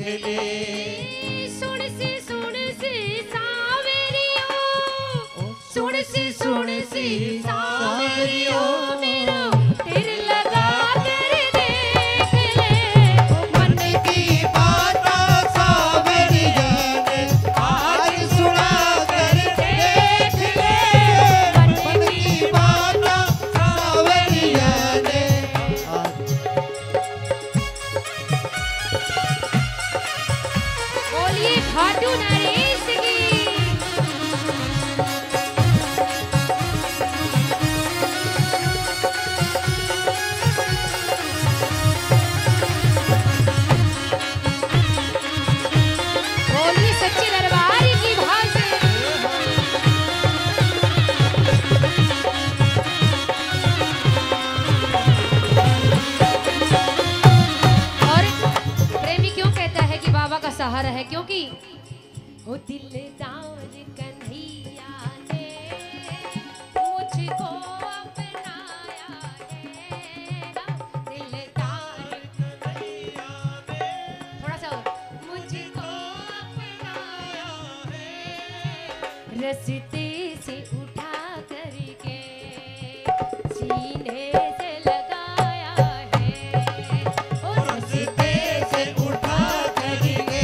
ले। सुन सी सावरियो, सुन सी सावरियो, मेरा तिर लगा कर देख ले। मन की बात सावरिया ने आज सुना कर देख ले। मन की बात सावरिया ने बोलिए खाटू नरेश की। बोलिए सच्चे दरबार की भाव से। और प्रेमी क्यों कहता है कि बाबा का सहारा है? क्योंकि वो दिलदार कन्हैया ने मुझको अपनाया है। दिलदार कन्हैया ने थोड़ा सा और। मुझको अपनाया है। रस्ते से उठा करके सीने से लगाया है। ओ रस्ते से उठा करके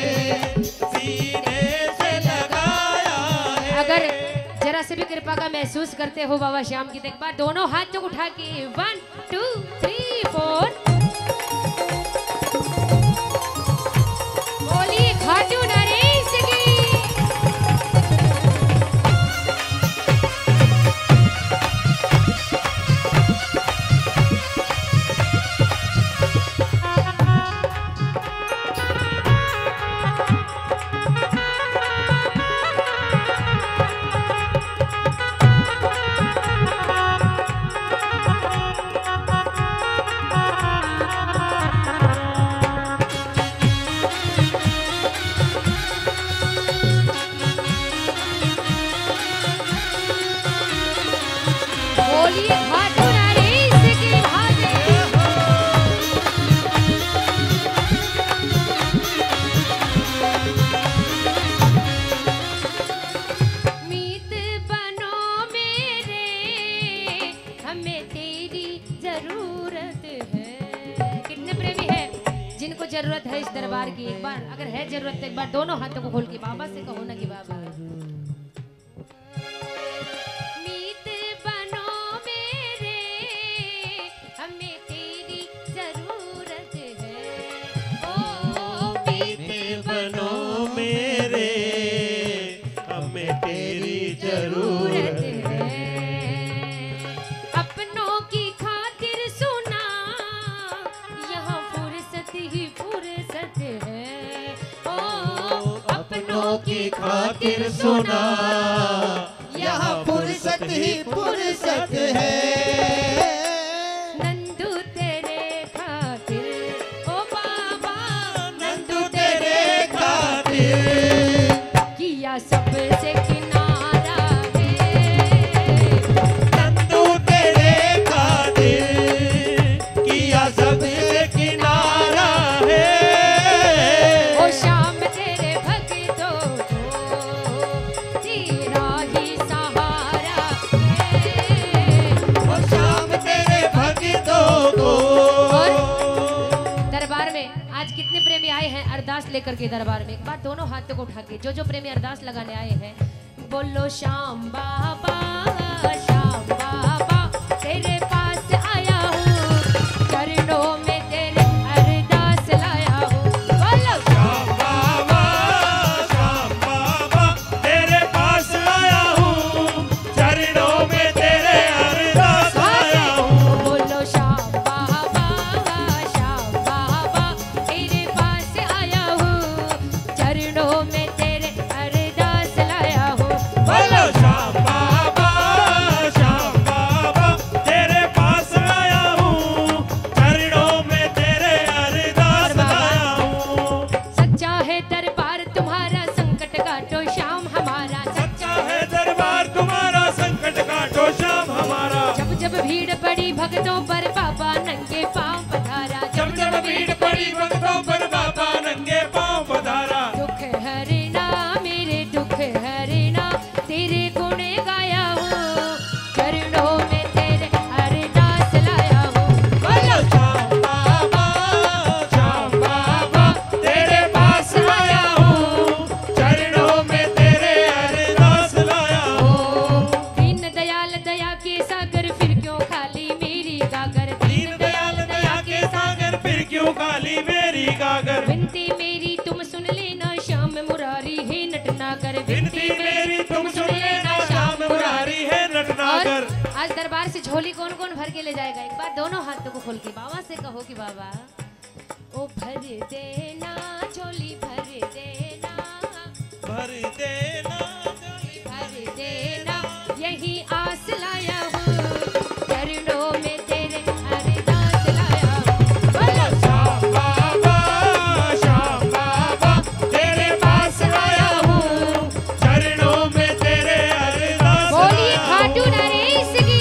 सीने से लगाया है। अगर जरा से भी कृपा का महसूस करते हो बाबा श्याम की, तो एक बार दोनों हाथ तो उठा के 1 2 3 4 बोलिए खाटू नरेश की। बोलिए खाटू नरेश की भाषा। मीत बनो मेरे, हमें तेरी जरूरत है। कितने प्रेमी है जिनको जरूरत है इस दरबार की? एक बार अगर है जरूरत तो एक बार दोनों हाथों को खोल के बाबा से कहो ना कि बाबा मीत बनो मेरे, हमें तेरी जरूरत है। ओ मीत बनो मेरे, हमें तेरी जरूरत जरूरत है। अपनों की खातिर सुना, यहाँ फुर्सत ही फुर्सत है। ओ अपनों की खातिर सुना, यहाँ फुर्सत ही फुर्सत है। नंदू तेरे खातिर, ओ बाबा नंदू तेरे खातिर किया सबसे किनारा है। नंदू तेरे खातिर किया सबसे किनारा है। ओ शाम तेरे भक्तों को तेरा ही सहारा है। और शाम तेरे भक्तों को। और दरबार में आज कितने प्रेमी आए हैं अरदास लेकर के दरबार में? एक बार दोनों हाथों को उठा के जो प्रेमी अरदास लगाने आए हैं, बोलो श्याम बाबा तेरे पास आया हूँ, चरणों में तेरे अरदास लाया हूँ। बोलो श्याम बाबा तेरे पास आया हूँ, चरणों में तेरे अरदास आया हूँ। बोलो श्याम बाबा तेरे पास आया हूँ, चरणों में तेरे अरदास लाया हूँ। बोलो श्याम बाबा कर। विनती मेरी तुम सुन लेना श्याम मुरारी है नटना कर। विनती मेरी तुम सुन लेना श्याम मुरारी है नटना और कर। आज दरबार से झोली कौन कौन भर के ले जाएगा? एक बार दोनों हाथों को खोल के बाबा से कहो कि बाबा ओ भर देना झोली भर देना, भर देना भर देना यही आस लाया हूँ चरणों में तेरे अरदास लाया हूँ। बोलो श्याम बाबा तेरे पास आया हूँ चरणों में तेरे अरदास। बोलिए खाटू नरेश की।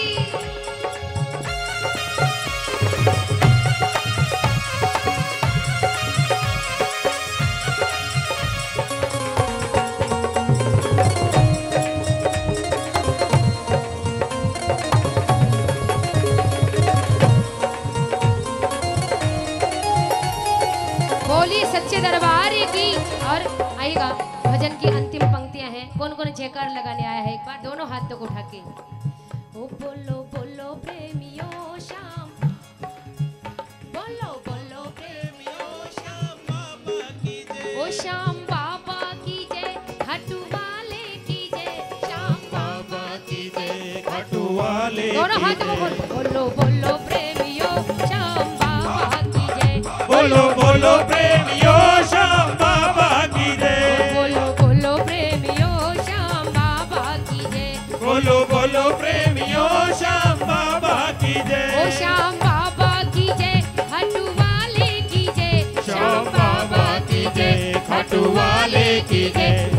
बोलिए सच्चे दरबार की। और आएगा भजन की अंतिम पंक्तियां हैं। कौन कौन जयकार लगाने आया है? एक बार दोनों हाथों को उठा के ओ बोलो बोलो प्रेमियों श्याम, बोलो बोलो प्रेमियों श्याम बाबा की जय। ओ श्याम बाबा की जय, खाटू वाले की जय, श्याम बाबा की जय। खाटू वाले दोनों की हाथों को जय। बोलो बोलो प्रेमियों श्याम बाबा की जय। बोलो बोलो प्रेमियों श्याम बाबा की जय। बोलो बोलो प्रेमियों श्याम बाबा की जय। बोलो बोलो प्रेमियों श्याम बाबा की जय। ओ श्याम बाबा की जय, खाटू वाले की जय, श्याम बाबा की जय, खाटू वाले की जय।